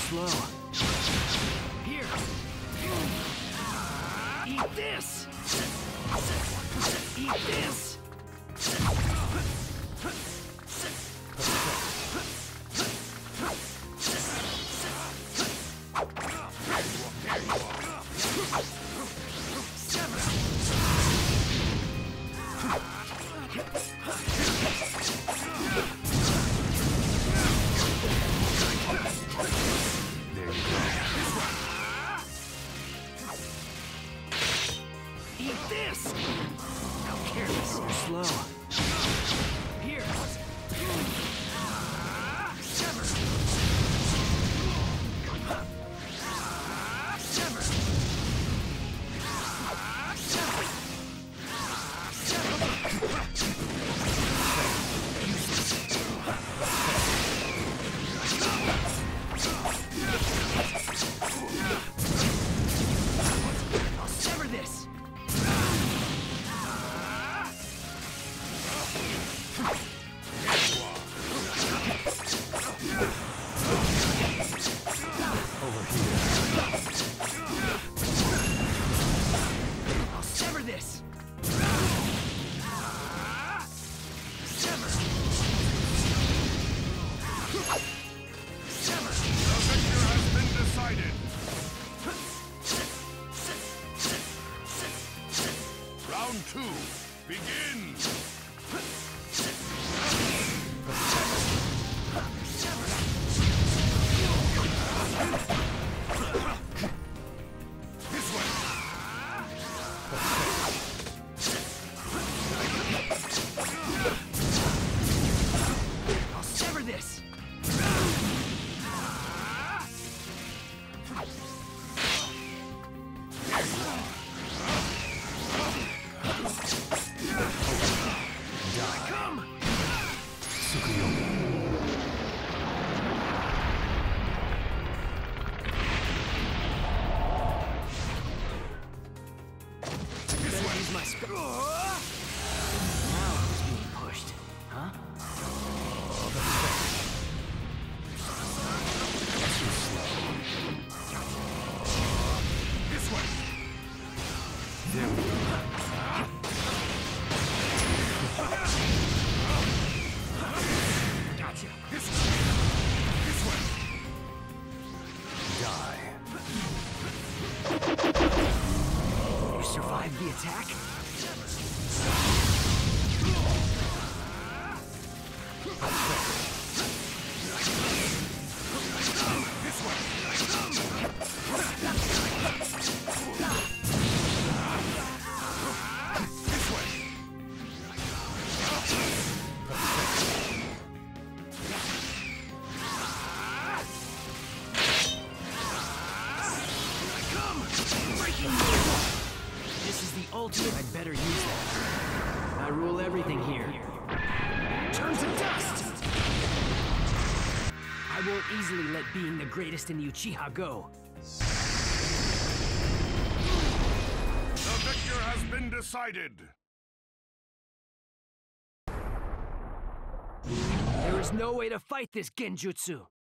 slow. Here. Eat this. Eat this. Eat this! How careless. You're slow. Here. Sever. Sever. I'll sever this. Over here. I'll sever this. Sever. Sever. The victor has been decided. Round 2, begin. This way. I'll sever this. Come! Use my now who's being pushed? Huh? This way. There we go. Gotcha. This way. This way. Die. You survived the attack? This way. This way. Come! Breaking! This is the ultimate. I'd better use that. I rule everything here. Turn to dust! I won't easily let being the greatest in the Uchiha go. The victor has been decided. There is no way to fight this genjutsu.